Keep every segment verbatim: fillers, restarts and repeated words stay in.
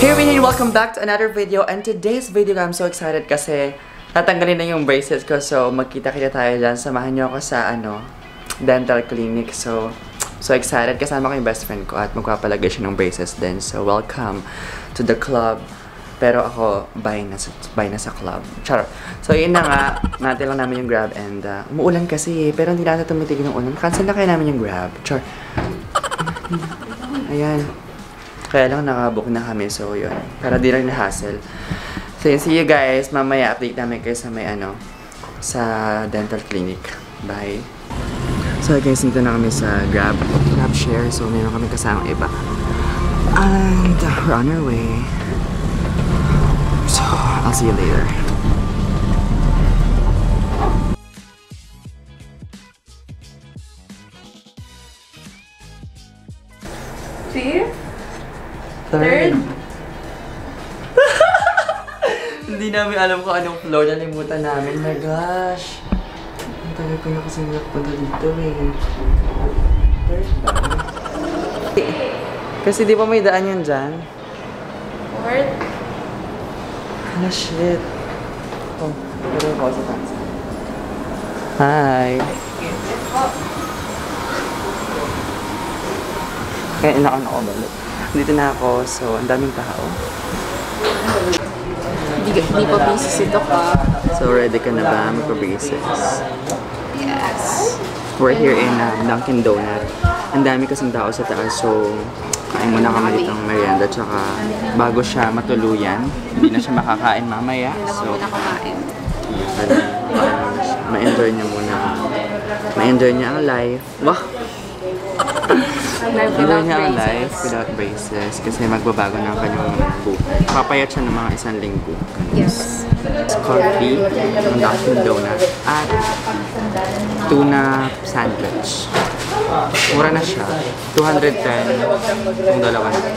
Hey everyone, welcome back to another video. And today's video, I'm so excited kasi tatanggalin na yung braces ko. So magkita-kita tayo dyan. Samahan niyo ako sa ano, dental clinic. So so excited. Kasama ko yung best friend ko at magpapalagay siya ng braces din. So welcome to the club. Pero ako, bye na sa, bye na sa club. Charot. So yun na nga, natin lang namin yung Grab and uh, umuulan kasi pero hindi natin tumitigil ng ulan. Cancel na kaya namin yung Grab. Char. Ayan. Kaya lang nakabook na kami, so yun. Para di lang na-hassle. So yun, see you guys. Mamaya update namin kayo sa may ano, sa dental clinic. Bye. So guys, dito na kami sa Grab. Grab share, so meron kami kasamang iba. And uh, we're on our way. So, I'll see you later. See? Third. Hindi namin alam kung anong floor. Nalimutan namin. My gosh. Ang tagal ko na kasi nakapunta dito eh. Third ba? Kasi di ba may daan yun dyan? Fourth? Ah, shit. Oh, pero ako sa taas. Hi. Kaya inako na ako balik. Dito na ako, so ang daming tao. Hindi, hindi pa busy si Doc ah. So ready ka na ba magpa-braces? Yes. We're here in uh, Dunkin' Donut. Ang dami kasing tao sa taas, so kain muna kami dito ng merienda. Tsaka bago siya matuluyan, hindi na siya makakain mamaya. Hindi na So, muna kumain. ma-enjoy niya muna. Ma-enjoy niya ang life. Wah! Life Enjoy without niya ang braces. life without braces kasi magbabago ng kanyang buhok. Papayat siya ng mga isang linggo. Yes. Coffee, ng Dunkin' Donut, at tuna sandwich. Mura na siya. two hundred ten yung dalawa na.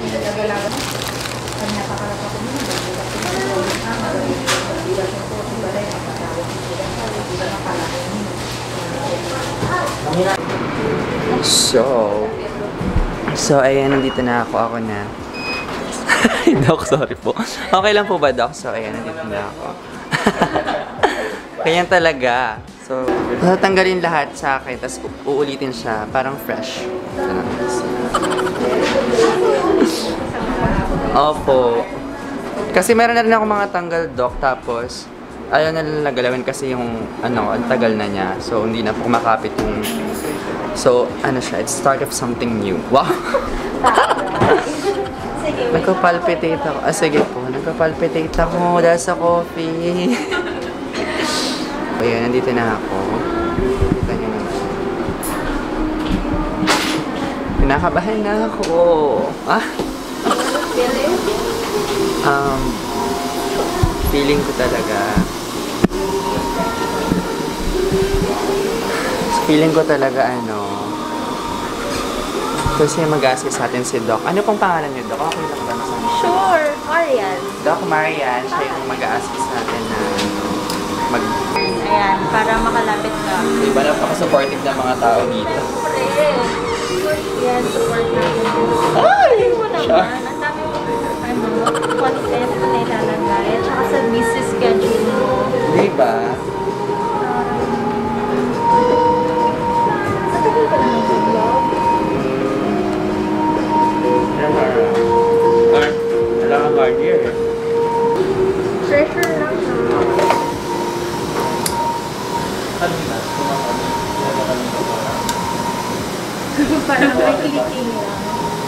So, so ayan, nandito na ako. Ako na. Doc, sorry po. Okay lang po ba, Doc? So, ayan, nandito na ako. Ganyan talaga. So, tatanggalin lahat sa akin, tapos uulitin siya. Parang fresh. Opo. Kasi meron na rin ako mga tanggal, Doc, tapos ayaw na lang nagalawin kasi yung, ano, ang tagal na niya. So, hindi na po kumakapit yung... So, ano siya, it's start of something new. Wow! Nagka-palpitate ako. Ah, sige po. Nagka-palpitate ako dahil sa coffee. Ayan, nandito na ako. Ganyan naman. Kinakabahan na ako. Ah? Um, feeling ko talaga. Feeling ko talaga, ano, kasi mag-assist sa atin si Doc. Ano pong pangalan niyo, Doc? Okay lang ba na sa Sure. Marian. Doc Marian, siya yung mag-assist sa atin na mag... Ayan, para makalapit ka. Diba, napaka-supportive ng mga tao dito. Yan, support natin. Ay! Hindi mo naman. Ang dami mo, ano, content na nilalagay. At saka sa busy schedule mo. Diba? Matagal ka na nag-vlog? Wala kang hard year eh. Pressure lang na. Parang may clicking lang.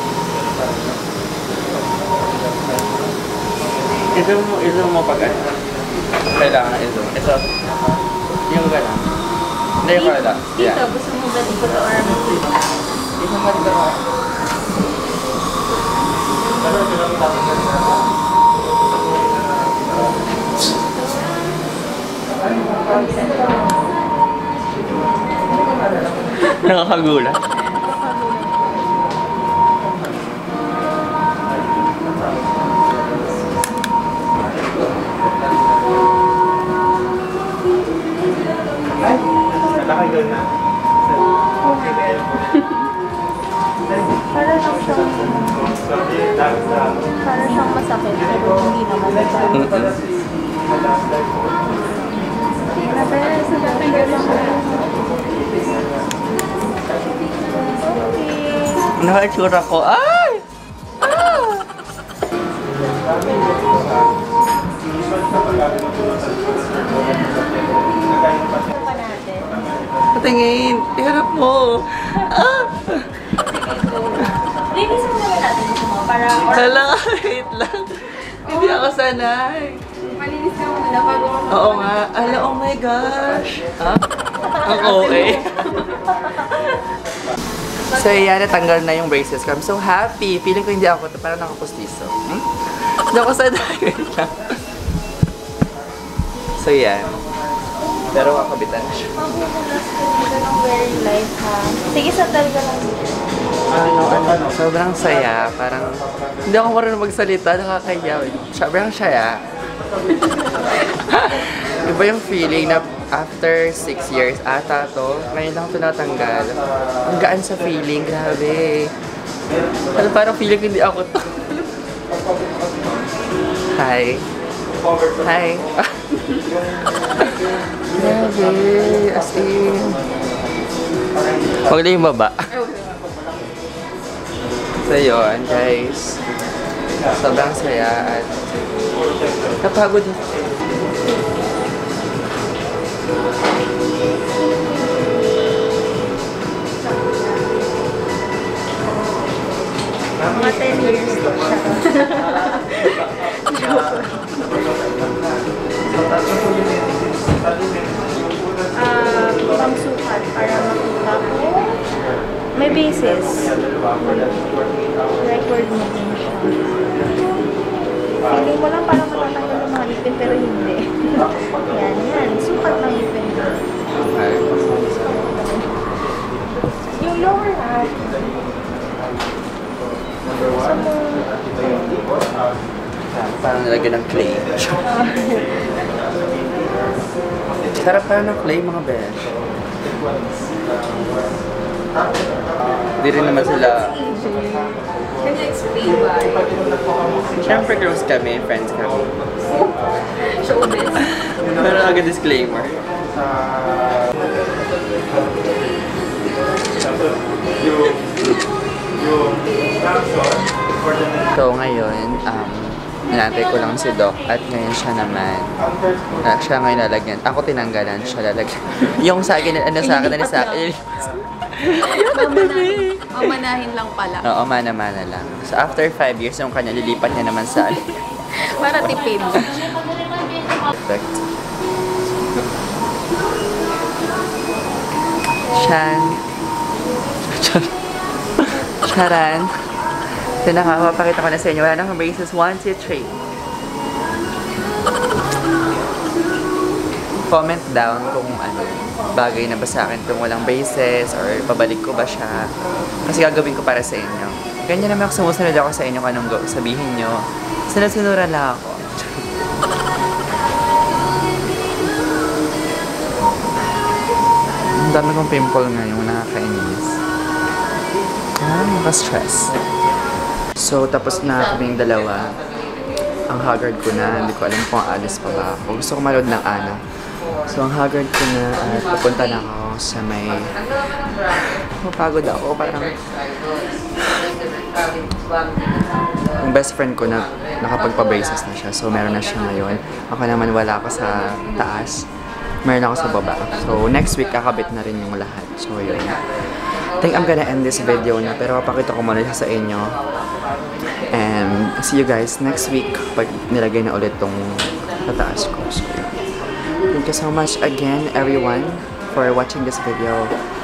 Ito mo, ito mo pag ano. Kailangan ito. Ito. Yung gano'n. Hindi yung kala. Dito, gusto mo ba dito to or dito? Ito ka dito ka. Nakakagulat. Ay, nakakagulat na. Para lang siyang, para siyang mas Pero hindi naman. Mm-mm. Sige na, bes. Natanggal lang ako. Okay. Nakaitsura ko. Ay! Ah! Ano pa natin? Patingin. Iharap mo. Ah! Linisin mo naman natin ito mo para... Hala, wait lang. Hindi ako sanay. Malinis ka muna bago mo. Oo nga. Ala, oh my gosh. Ah? Ang okay. So, yan, natanggal na yung braces ko. I'm so happy. Feeling ko hindi ako, parang nakapustiso. Hmm? Hindi ako sanay. Wait lang. So, yan. Pero kakabitan na siya. Mabubulas ko dito ng very light ha. Sige, sandal ka lang. Ano, ano, sobrang saya. Parang, hindi ako marunong magsalita. Nakakaya. Sobrang saya. Iba yung feeling na after six years ata to, ngayon lang ito natanggal. Ang gaan sa feeling, grabe. Ano, parang feeling hindi ako to. Hi. Hi. Grabe, as in. Huwag na yung baba. So yun, guys. Sobrang saya at napagod. Mga ten years to siya. Joke. Ah, pangsukat para makita ko. May basis. Record mo din siya. Feeling mo lang parang matatanggal yung mga ipin pero hindi. Yan, yan. Sukat ng ipin. Okay. Yung lower half. Gusto mo... Parang nilagyan ng clay. Sarap pa ng clay, mga besh. Hindi rin naman sila... Can you explain why? Siyempre close kami, friends kami. Showbiz. Pero agad disclaimer. So ngayon, um, nilantay ko lang si Doc at ngayon siya naman. Uh, siya ngayon lalagyan. Ako tinanggalan, siya lalagyan. Yung sa akin, ano sa akin, ano sa akin. Mamanahin, mamanahin lang pala. Oo, mana-mana lang. So after five years, yung kanya, lilipat niya naman sa ano. Para tipid. Perfect. Shan. Charan. So nakapapakita ko na sa inyo. Wala nang braces. one, two, three. Comment down kung ano, bagay na ba sa akin kung walang braces or pabalik ko ba siya. Kasi gagawin ko para sa inyo. Ganyan naman ako, sumusunod ako sa inyo kung anong go- sabihin nyo. Sunod-sunuran lang ako. Ang dami kong pimple ngayon, nakakainis. Ah, naka-stress. So, tapos na kaming dalawa. Ang haggard ko na, hindi ko alam kung alis pa ba ako. Gusto ko manood ng Ana. So, ang haggard ko na at pupunta na ako sa may... Mapagod ako, parang... Yung best friend ko na nakapagpa-braces na siya. So, meron na siya ngayon. Ako naman wala ako sa taas. Meron ako sa baba. So, next week, kakabit na rin yung lahat. So, yun. I think I'm gonna end this video na. Pero papakita ko muna siya sa inyo. And see you guys next week pag nilagay na ulit tong tataas ko. So, yun. Thank you so much again, everyone, for watching this video.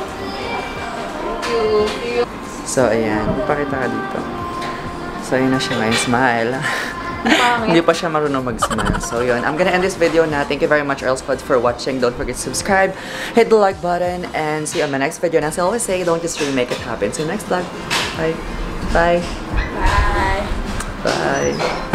So, ayan. Pakita ka dito. So, yun na siya ngayon. Smile. Hindi pa siya marunong mag-smile. So, yun. I'm gonna end this video na. Thank you very much, Earl Squad, for watching. Don't forget to subscribe, hit the like button, and see you on my next video. And as I always say, don't just really make it happen. See you next vlog. Bye. Bye. Bye. Bye.